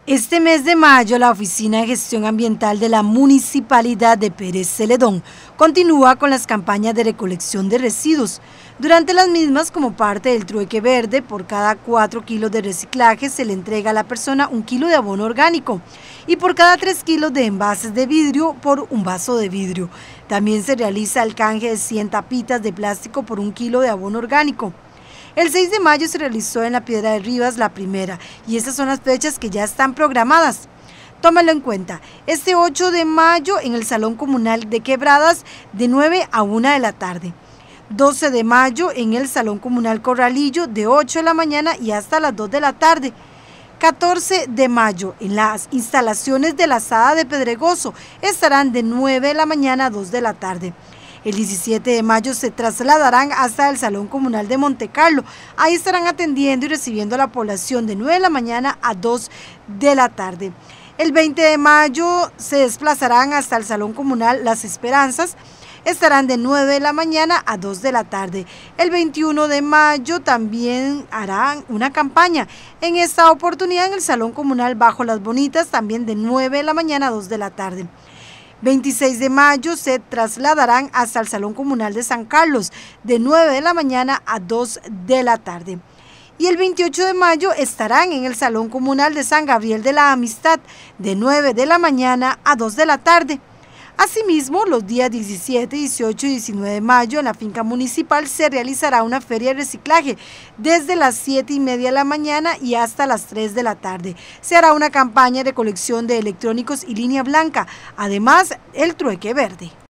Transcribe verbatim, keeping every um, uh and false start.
Este mes de mayo, la Oficina de Gestión Ambiental de la Municipalidad de Pérez Celedón continúa con las campañas de recolección de residuos. Durante las mismas, como parte del trueque verde, por cada cuatro kilos de reciclaje se le entrega a la persona un kilo de abono orgánico y por cada tres kilos de envases de vidrio por un vaso de vidrio. También se realiza el canje de cien tapitas de plástico por un kilo de abono orgánico. El seis de mayo se realizó en la Piedra de Rivas la primera y estas son las fechas que ya están programadas. Tómelo en cuenta, este ocho de mayo en el Salón Comunal de Quebradas de nueve a una de la tarde. doce de mayo en el Salón Comunal Corralillo de ocho de la mañana y hasta las dos de la tarde. catorce de mayo en las instalaciones de la Asada de Pedregoso estarán de nueve de la mañana a dos de la tarde. El diecisiete de mayo se trasladarán hasta el Salón Comunal de Montecarlo. Ahí estarán atendiendo y recibiendo a la población de nueve de la mañana a dos de la tarde. El veinte de mayo se desplazarán hasta el Salón Comunal Las Esperanzas. Estarán de nueve de la mañana a dos de la tarde. El veintiuno de mayo también harán una campaña. En esta oportunidad en el Salón Comunal Bajo Las Bonitas, también de nueve de la mañana a dos de la tarde. veintiséis de mayo se trasladarán hasta el Salón Comunal de San Carlos, de nueve de la mañana a dos de la tarde. Y el veintiocho de mayo estarán en el Salón Comunal de San Gabriel de la Amistad, de nueve de la mañana a dos de la tarde. Asimismo, los días diecisiete, dieciocho y diecinueve de mayo en la finca municipal se realizará una feria de reciclaje desde las siete y media de la mañana y hasta las tres de la tarde. Se hará una campaña de recolección de electrónicos y línea blanca, además el trueque verde.